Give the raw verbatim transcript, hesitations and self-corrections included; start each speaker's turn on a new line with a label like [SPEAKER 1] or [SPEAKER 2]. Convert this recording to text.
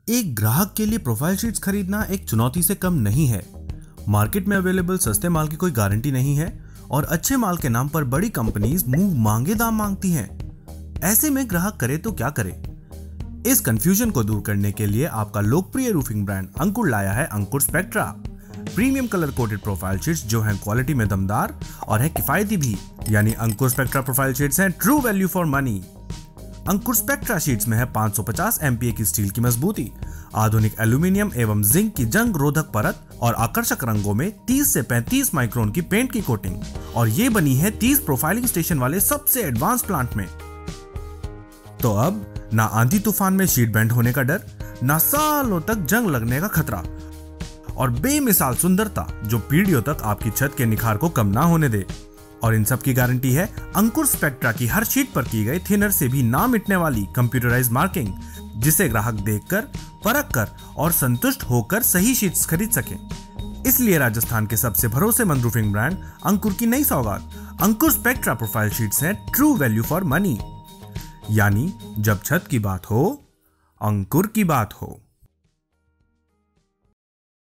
[SPEAKER 1] एक ग्राहक के लिए प्रोफाइल शीट्स खरीदना एक चुनौती से कम नहीं है। मार्केट में अवेलेबल सस्ते माल की कोई गारंटी नहीं है और अच्छे माल के नाम पर बड़ी कंपनीज मुंह मांगे दाम मांगती हैं। ऐसे में ग्राहक करे तो क्या करे? इस कंफ्यूजन को दूर करने के लिए आपका लोकप्रिय रूफिंग ब्रांड अंकुर लाया है Ankur Spectra. Premium colour coated profile sheets जो हैं क्वालिटी में दमदार और है किफायती भी, यानी अंकुर स्पेक्ट्रा प्रोफाइल शीट्स हैं true value for money. Ankur Spectra sheets में है पाँच सौ पचास एम पी ए की स्टील की मजबूती, आधुनिक एल्यूमिनियम एवं जिंक की जंग रोधक परत और आकर्षक रंगों में तीस से पैंतीस माइक्रोन की पेंट की कोटिंग, और ये बनी है तीस प्रोफाइलिंग स्टेशन वाले सबसे एडवांस प्लांट में। तो अब ना आंधी तूफान में शीट बेंड होने का डर, ना सालों तक जंग लगने का खतरा, और बेमिसाल सुंदरता जो पीढ़ियों तक आपकी छत के निखार को कम ना होने दे। और इन सब की गारंटी है अंकुर स्पेक्ट्रा की हर शीट पर की गई थिनर से भी ना मिटने वाली कंप्यूटराइज्ड मार्किंग, जिसे ग्राहक देखकर, परख कर और संतुष्ट होकर सही शीट्स खरीद सके। इसलिए राजस्थान के सबसे भरोसेमंद रूफिंग ब्रांड अंकुर की नई सौगात अंकुर स्पेक्ट्रा प्रोफाइल शीट्स हैं ट्रू वैल्यू फॉर मनी। यानी जब छत की बात हो, अंकुर की बात हो।